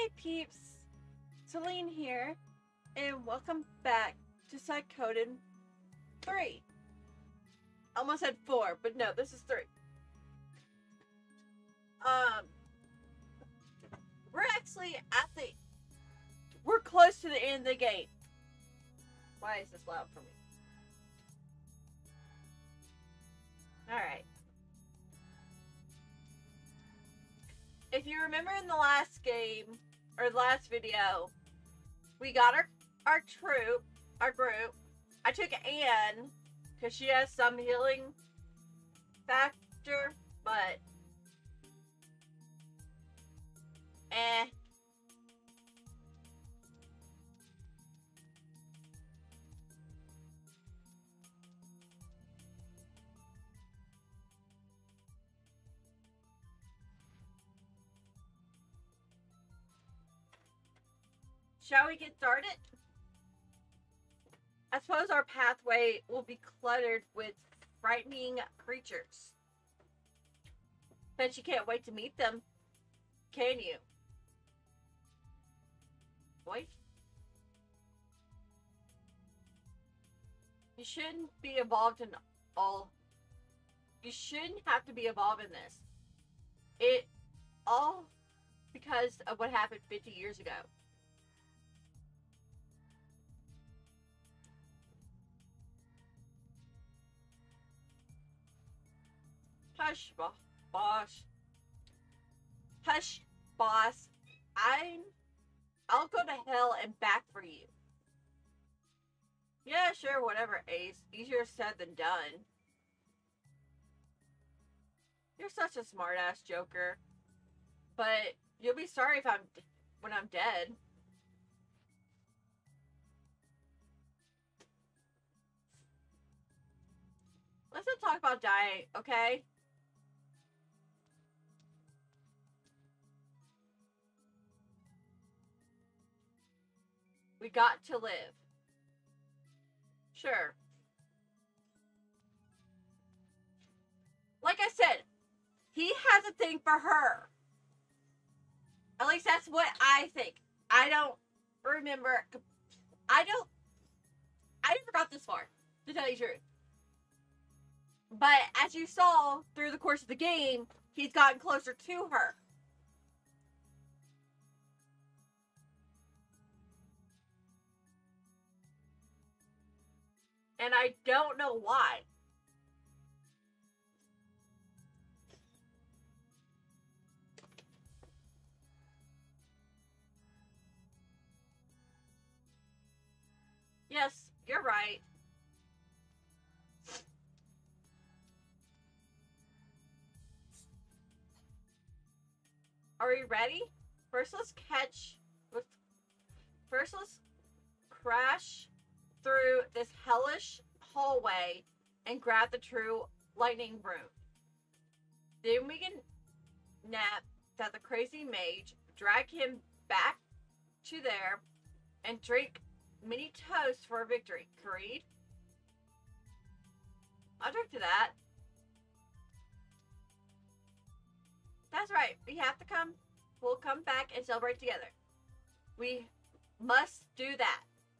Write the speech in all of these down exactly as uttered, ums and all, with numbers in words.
Hey peeps, Celine here, and welcome back to Suikoden three. Almost said four, but no, this is three. Um, we're actually at the, we're close to the end of the game. Why is this loud for me? Alright. If you remember in the last game, or the last video, we got our, our troop, our group. I took Anne, because she has some healing factor, but eh. Shall we get started? I suppose our pathway will be cluttered with frightening creatures. Bet you can't wait to meet them, can you? Boy? You shouldn't be involved in all... You shouldn't have to be involved in this. It all because of what happened fifty years ago. Hush, boss. Hush, boss. I'm... I'll go to hell and back for you. Yeah, sure, whatever, Ace. Easier said than done. You're such a smartass joker. But you'll be sorry if I'm... when I'm dead. Let's not talk about dying, okay? We got to live. Sure. Like I said, he has a thing for her. At least that's what I think. I don't remember. I don't. I never got this far, to tell you the truth. But as you saw through the course of the game, he's gotten closer to her. And I don't know why. Yes, you're right. Are we ready? First, let's catch... Let's, first, let's crash through this hellish hallway and grab the true lightning rune. Then we can nap that the crazy mage, drag him back to there, and drink mini toast for a victory. Agreed? I'll drink to that. That's right. We have to come. We'll come back and celebrate together. We must do that.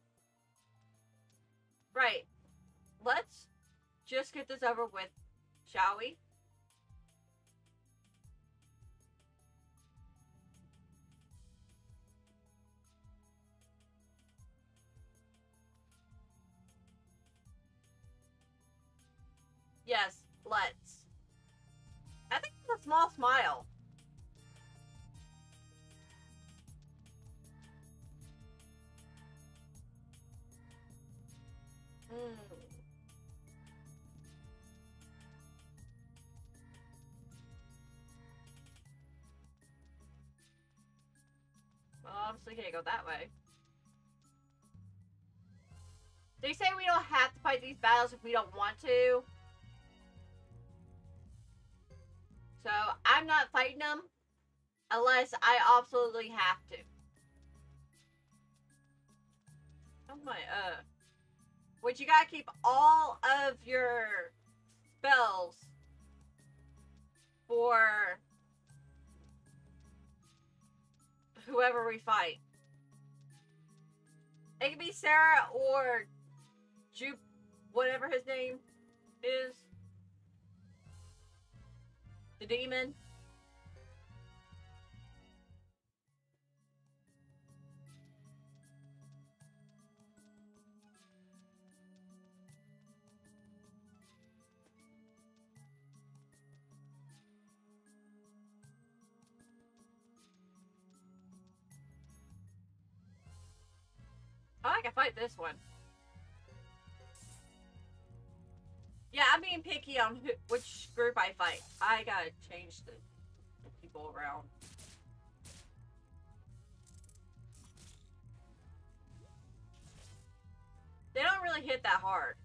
Right. Let's just get this over with, shall we? Yes, let's. I think it's a small smile. Mm. Well, obviously can't go that way. They say we don't have to fight these battles if we don't want to. So, I'm not fighting them unless I absolutely have to. Oh my, uh... Which you gotta keep all of your spells for whoever we fight. It can be Sarah or Jupe, whatever his name is. The demon. Oh, I can fight this one. Yeah, I'm being picky on who, which group I fight. I gotta change the people around. They don't really hit that hard.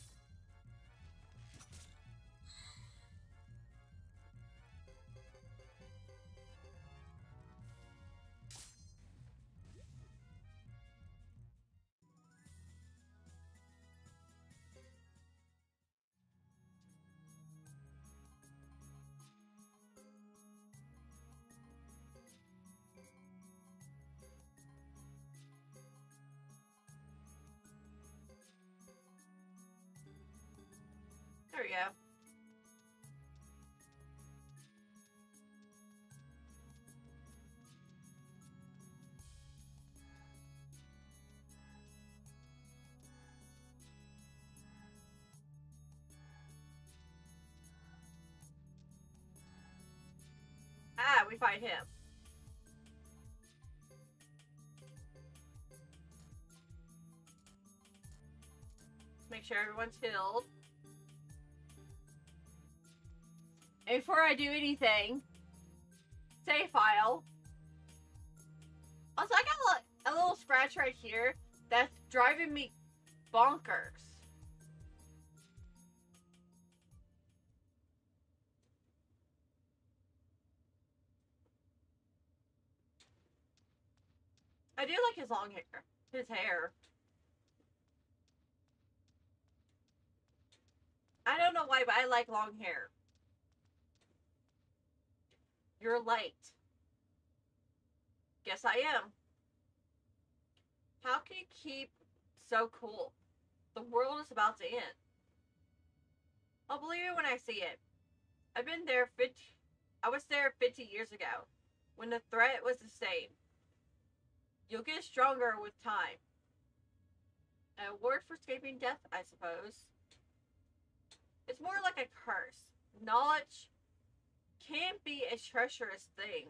There we go. Ah, we fight him. Make sure everyone's healed. And before I do anything, save file. Also, I got a, a little scratch right here that's driving me bonkers. I do like his long hair. His hair. I don't know why, but I like long hair. You're late. Guess I am. How can you keep so cool? The world is about to end. I'll believe it when I see it. I've been there fifty... I was there fifty years ago, when the threat was the same. You'll get stronger with time. An award for escaping death, I suppose. It's more like a curse. Knowledge can't be a treacherous thing.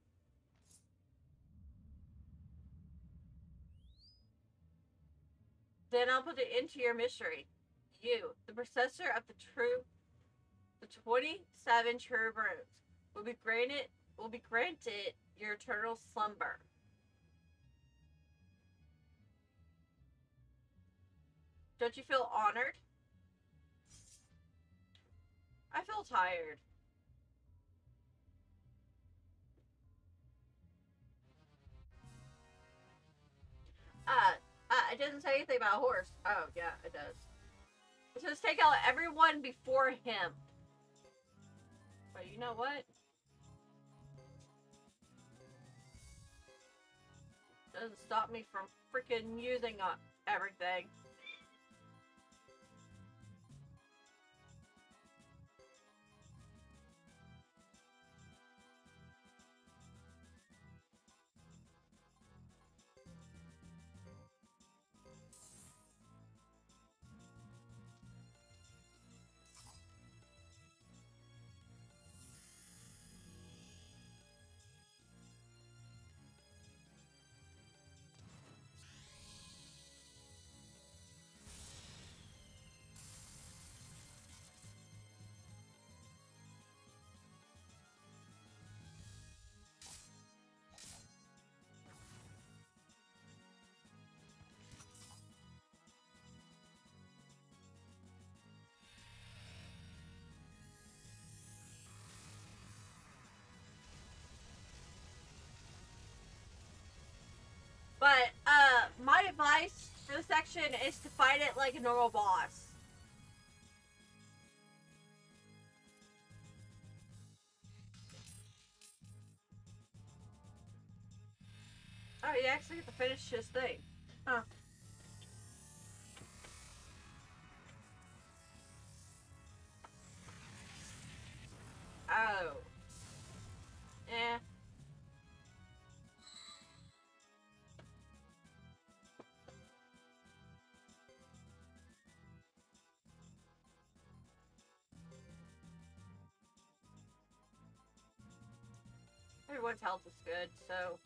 Then I'll put it into your mystery. You, the possessor of the true, the twenty-seven true runes, will be granted, will be granted your eternal slumber. Don't you feel honored? I feel tired. Uh, uh, it doesn't say anything about a horse. Oh, yeah, it does. It says take out everyone before him. But you know what? Doesn't stop me from freaking using uh, everything. But, uh, my advice for the section is to fight it like a normal boss. Oh, you actually get to finish his thing. Huh. Oh. Eh. Everyone's health is good, so...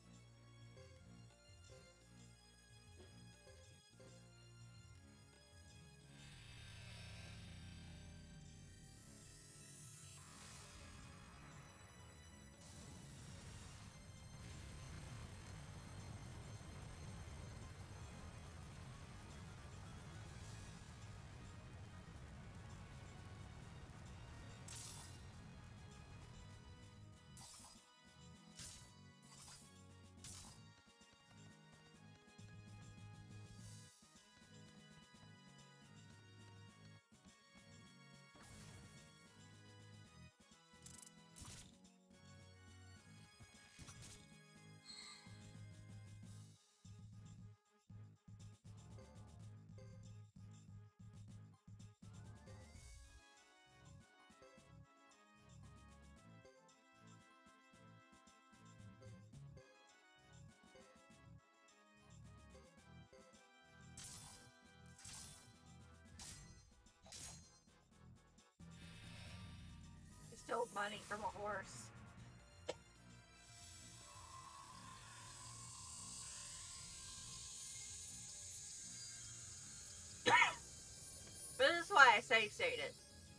He stole money from a horse. But this is why I save stated.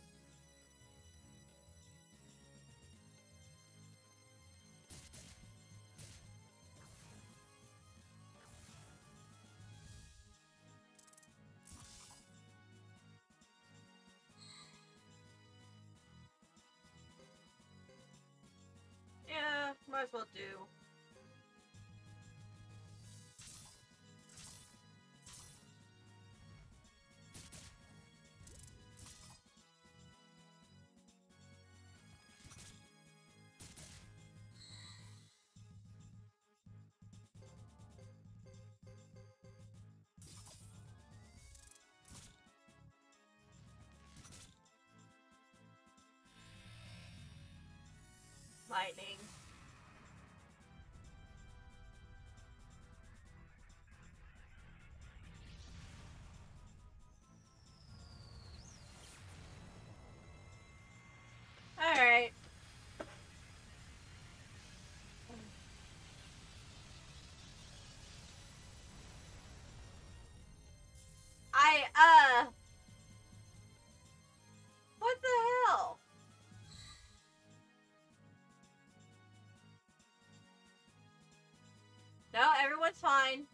Yeah, might as well do. Lightning. Alright. I, uh... What the hell? No, everyone's fine.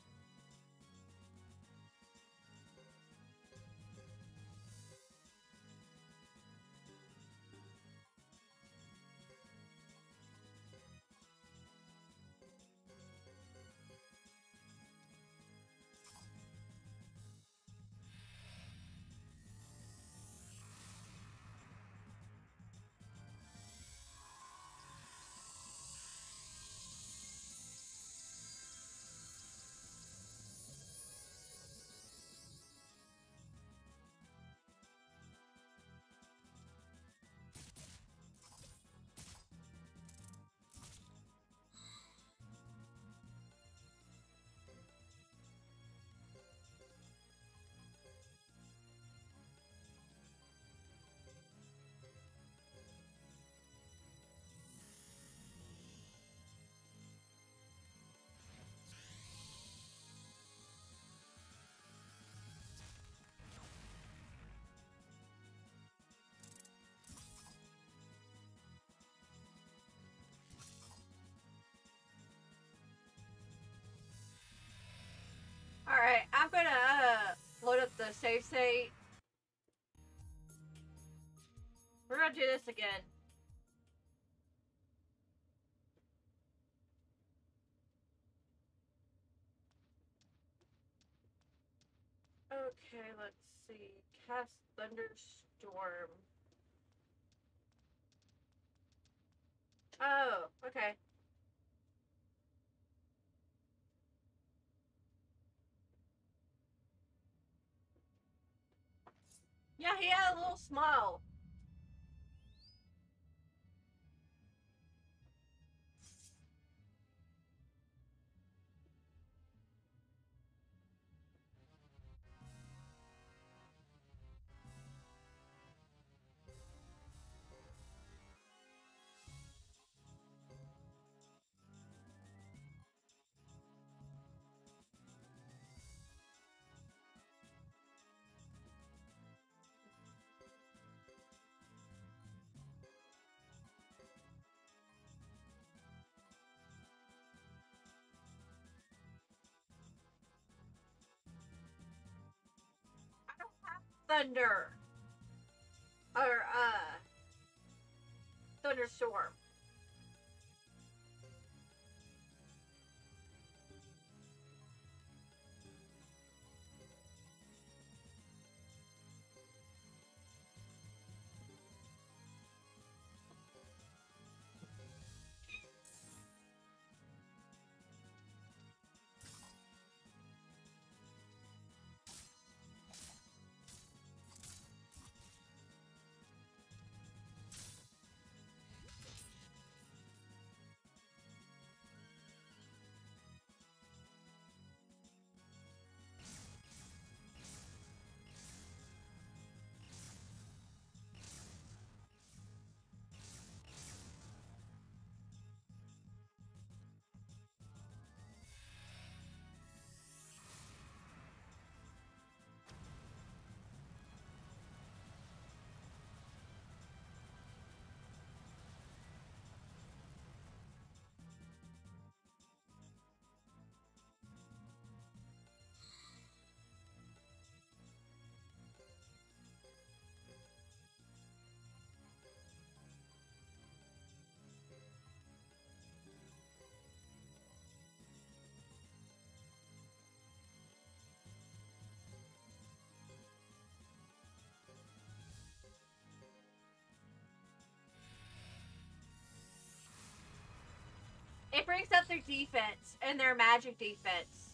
Alright, I'm gonna uh, load up the save state. We're gonna do this again. Okay, let's see. Cast Thunderstorm. Oh, okay. Yeah, he had a little smile. I don't have thunder. Or, uh, thunderstorm. It brings up their defense and their magic defense.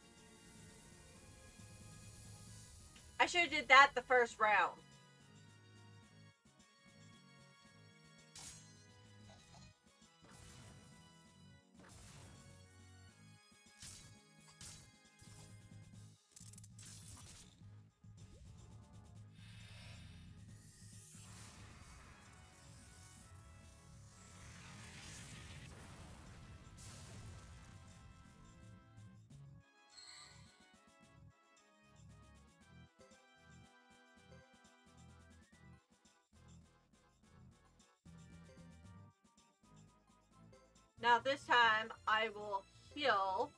I should have did that the first round. Now this time I will heal.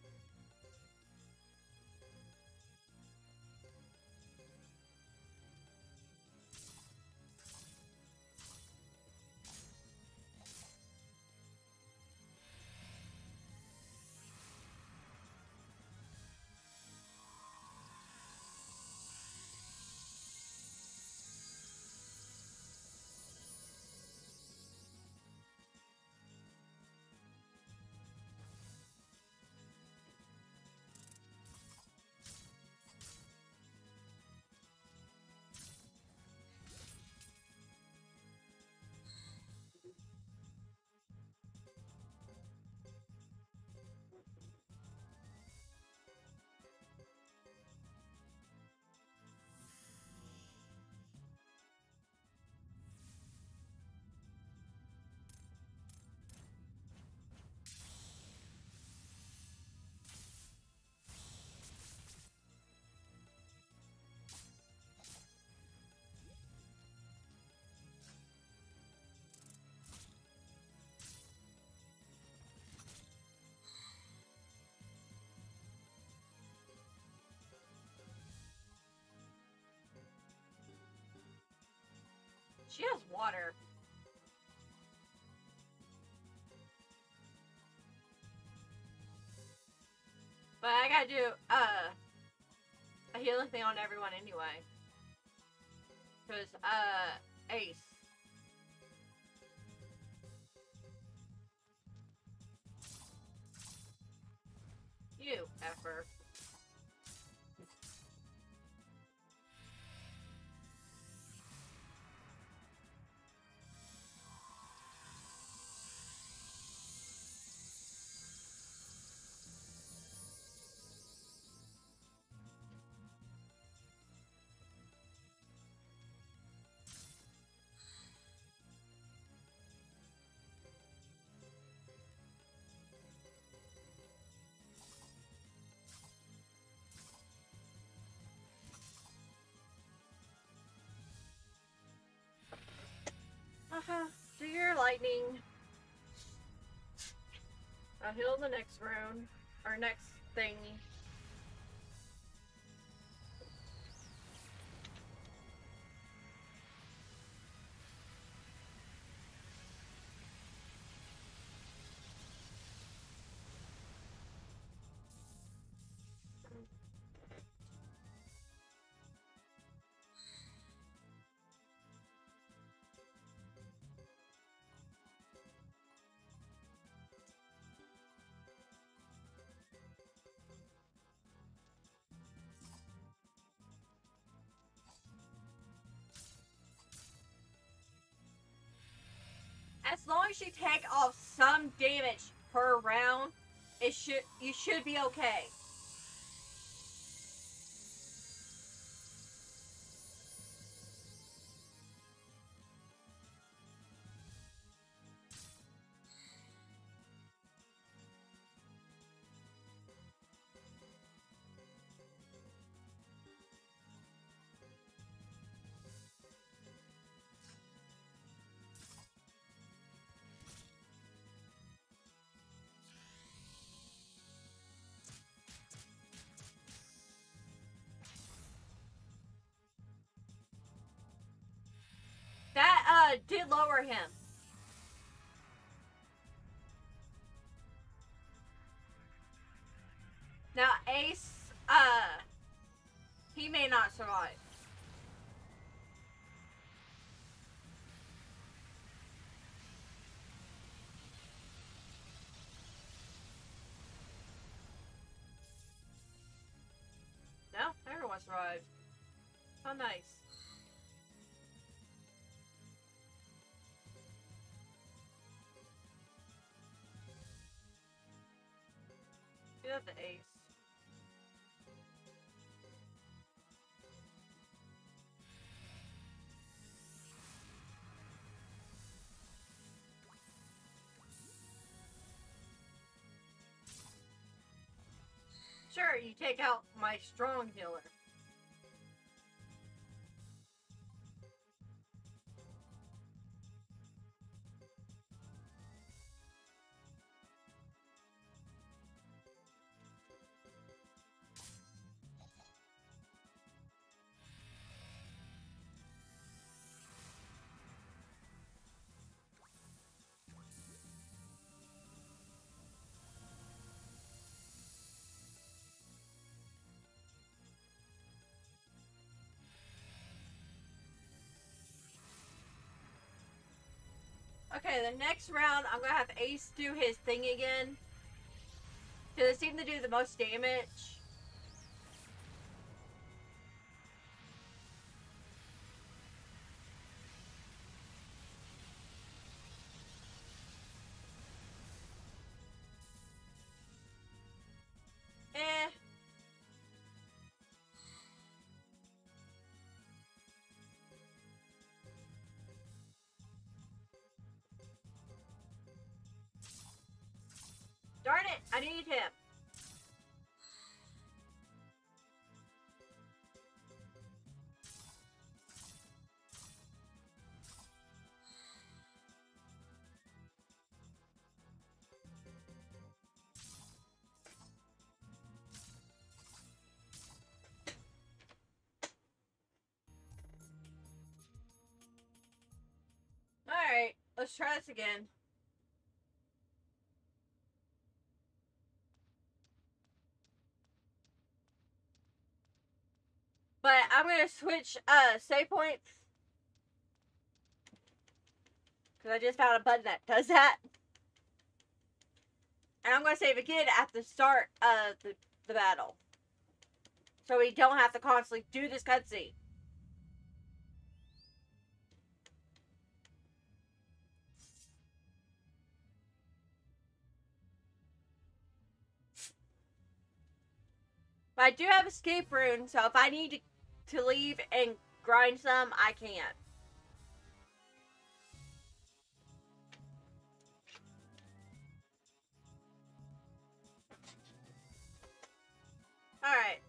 She has water. But I gotta do uh, a healing thing on everyone anyway. Because, uh, Ace. You, effer. lightning. I'll heal the next rune. Or next thing. As long as you take off some damage per round, it should you should be okay. That uh did lower him. Now Ace, uh, he may not survive. No, everyone survived. How nice. You have the Ace. Sure, you take out my strong healer. Okay, the next round, I'm gonna have Ace do his thing again. Because it seemed to do the most damage. Eh. Darn it, I need him. Alright, let's try this again. But I'm gonna switch uh save points. Because I just found a button that does that. And I'm gonna save again at the start of the, the battle. So we don't have to constantly do this cutscene. But I do have escape rune, so if I need to, to leave and grind some, I can. Alright.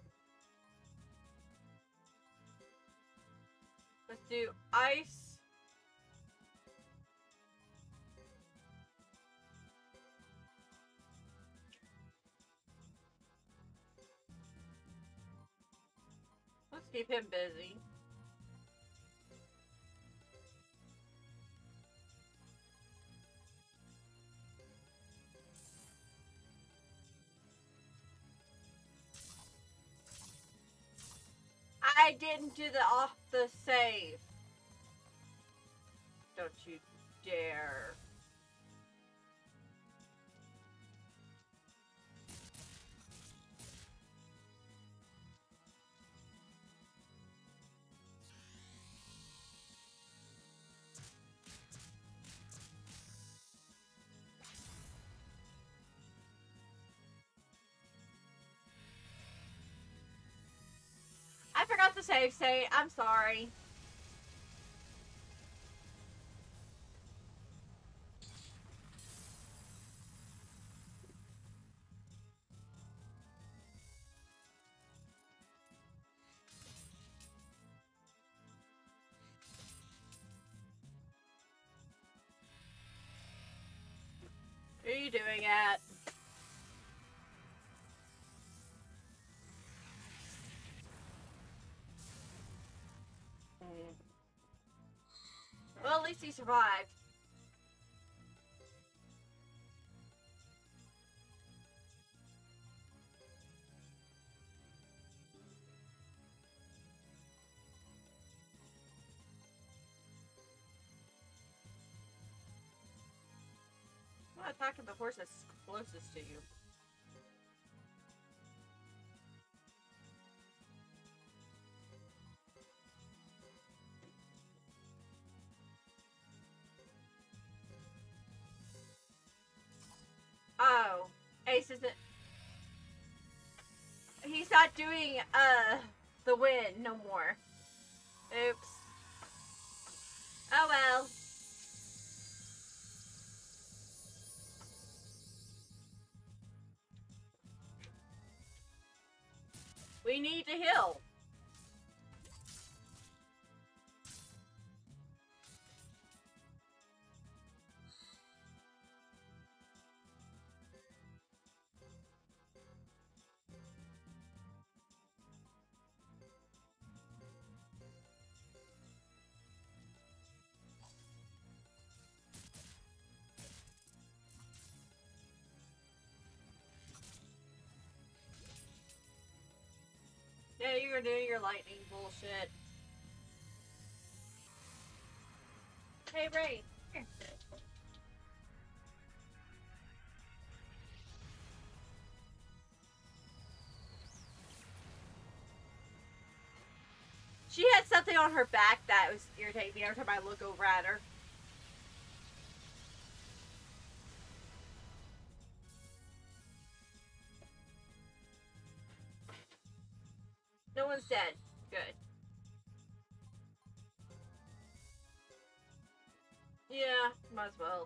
Let's do ice. Keep him busy. I didn't do the off the save. Don't you dare. I forgot the save state. I'm sorry. What are you doing at? Well, at least he survived. I'm not attacking the horse that's closest to you. Oh, Ace isn't. He's not doing uh the win no more. Oops. Oh well. We need to heal. Yeah, you're doing your lightning bullshit. Hey, Ray. Here. She had something on her back that was irritating me every time I look over at her. No one's dead. Good. Yeah, might as well.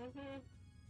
Mm-hmm.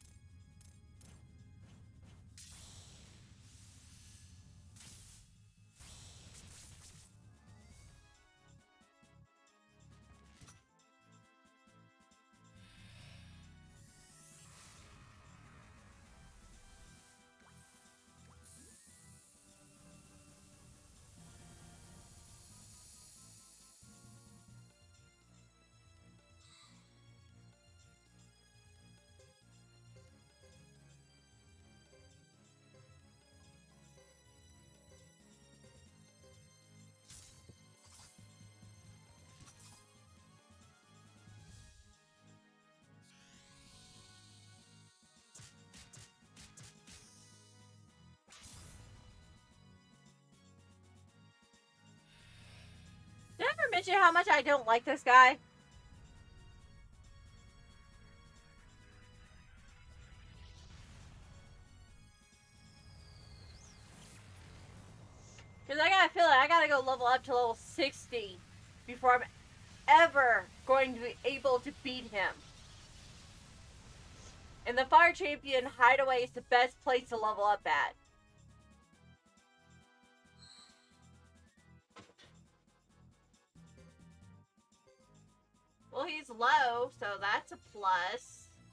Did I ever mention how much I don't like this guy? Because I gotta feel like I gotta go level up to level sixty before I'm ever going to be able to beat him. And the Fire Champion Hideaway is the best place to level up at. Well, he's low, so that's a plus.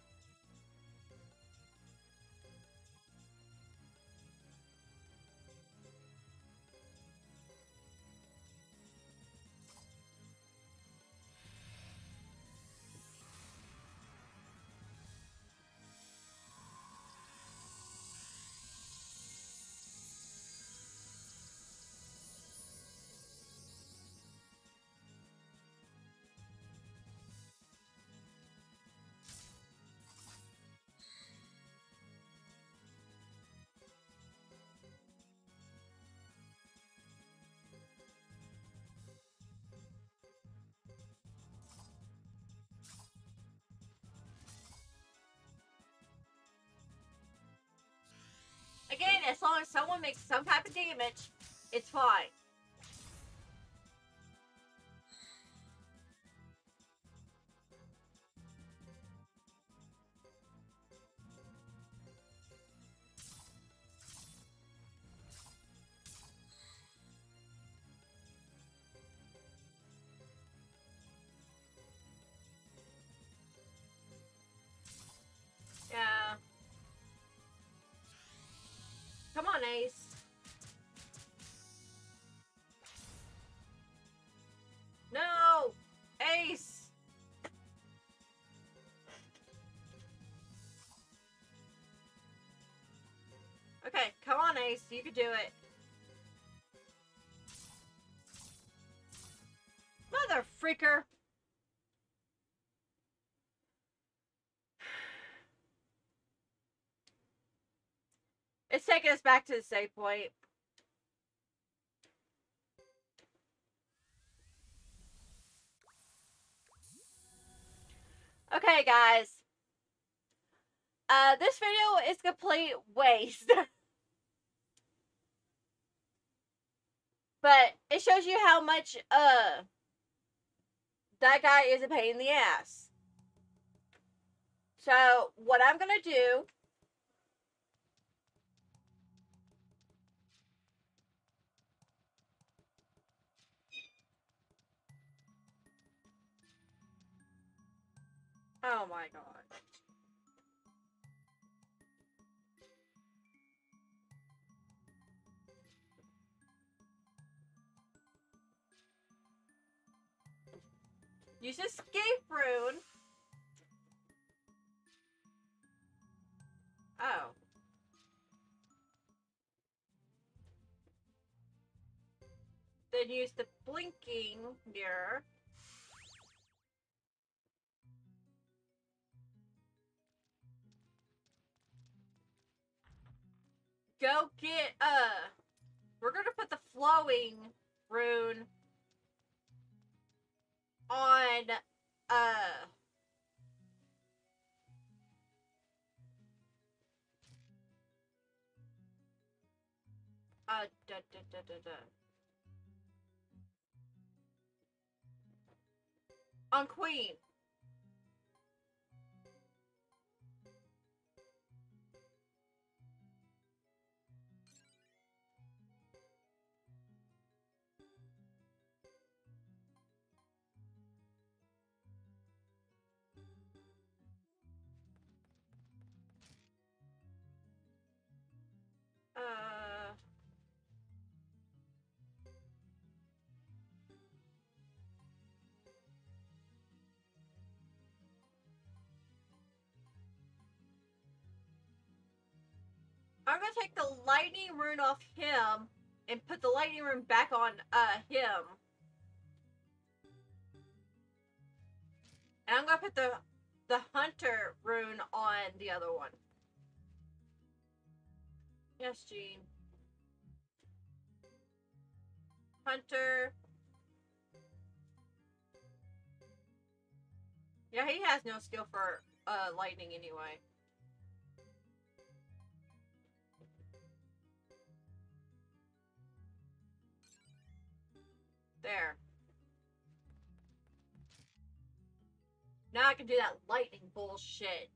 Again, as long as someone makes some type of damage, it's fine. Yeah. Come on, Ace. No! Ace! Okay, come on, Ace. You can do it. Mother freaker! It's taking us back to the save point. Okay, guys. Uh, this video is complete waste. But it shows you how much, uh, that guy is a pain in the ass. So, what I'm gonna do... Oh my god. Use escape rune. Oh. Then use the blinking mirror. Go get, uh, we're gonna put the flowing rune on, uh, uh, da, da, da, da, da. On Queen. gonna take the lightning rune off him and put the lightning rune back on uh him. And I'm gonna put the the hunter rune on the other one. Yes, Gene. Hunter. Yeah, he has no skill for uh lightning anyway. There. Now I can do that lightning bullshit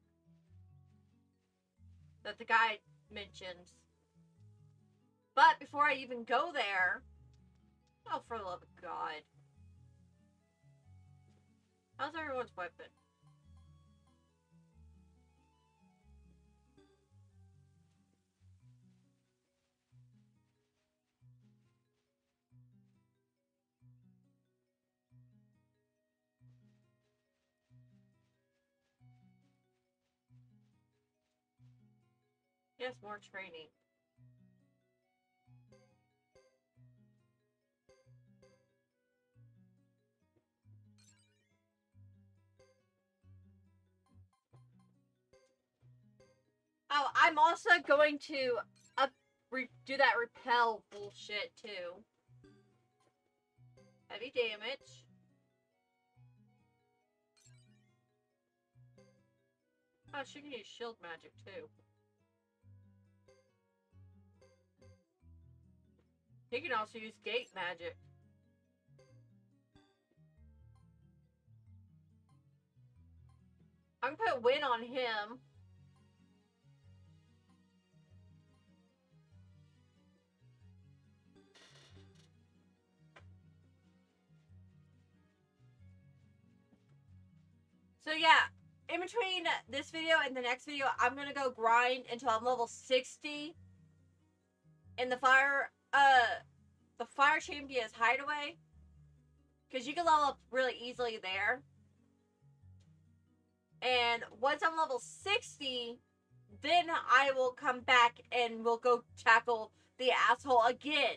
that the guy mentions. But before I even go there, oh, for the love of God. How's everyone's weapon? Yes, more training. Oh, I'm also going to up re do that repel bullshit too. Heavy damage. Oh, she can use shield magic too. He can also use gate magic. I'm gonna put win on him. So yeah, in between this video and the next video, I'm gonna go grind until I'm level sixty in the fire, uh, the fire champion's hideaway, because you can level up really easily there. And once I'm level sixty, then I will come back and we'll go tackle the asshole again.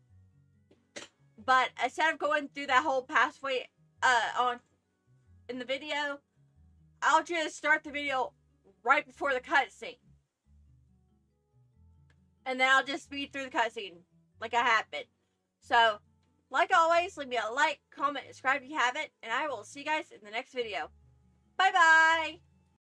But instead of going through that whole pathway uh, on in the video, I'll just start the video right before the cutscene. And then I'll just speed through the cutscene like I have been. So, like always, leave me a like, comment, subscribe if you haven't, and I will see you guys in the next video. Bye-bye!